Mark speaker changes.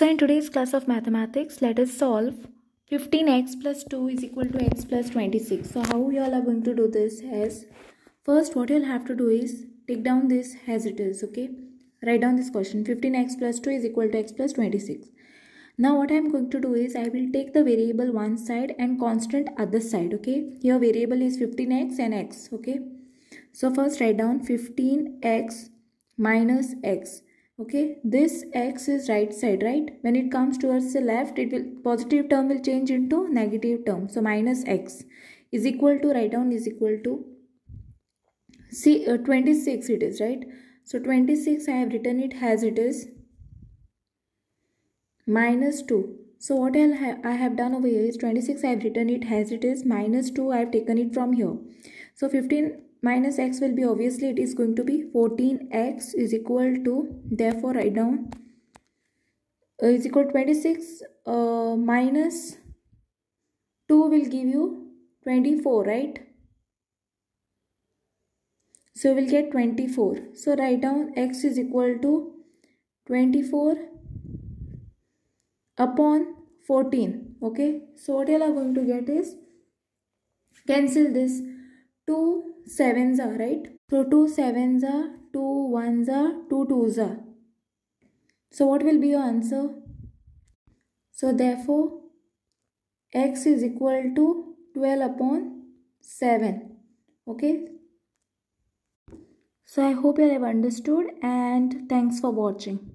Speaker 1: So in today's class of mathematics, let us solve 15x plus 2 is equal to x plus 26. So how we all are going to do this is, first what you'll have to do is take down this as it is, okay? Write down this question, 15x plus 2 is equal to x plus 26. Now what I am going to do is, I will take the variable one side and constant other side, okay? Here variable is 15x and x, okay? So first write down 15x minus x. Okay, this x is right side, right? When it comes towards the left, it will positive term will change into negative term. So minus x is equal to, write down is equal to, see 26 it is, right? So 26 I have written it as it is, minus 2. So what I have done over here is 26 I have written it as it is, minus 2 I have taken it from here. So 15 minus x will be, obviously it is going to be 14x is equal to, therefore write down is equal to 26 minus 2 will give you 24, right? So we'll get 24. So write down x is equal to 24 upon 14. Okay, so what you are going to get is, cancel this, 2 sevens are, right? So 2 sevens are, 2 ones are, 2 twos are. So what will be your answer? So therefore x is equal to 12 upon 7. Okay. So I hope you have understood, and thanks for watching.